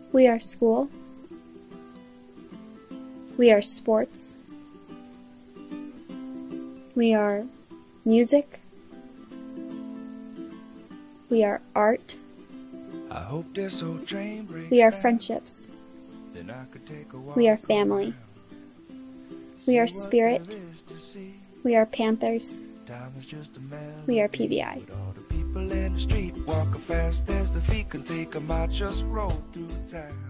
We are school. We are sports. We are music. We are art. We are friendships. We are family. We are spirit. We are Panthers. We are PBI. People in the street walking fast as the feet can take 'em. I just roll through town.